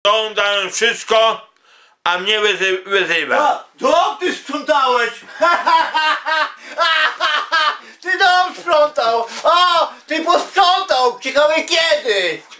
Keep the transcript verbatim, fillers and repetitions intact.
sprzątałem wszystko, a mnie wyzy wyzywa. A, dom ty sprzątałeś! Ty dom sprzątał! O, ty posprzątał! Ciekawe kiedy!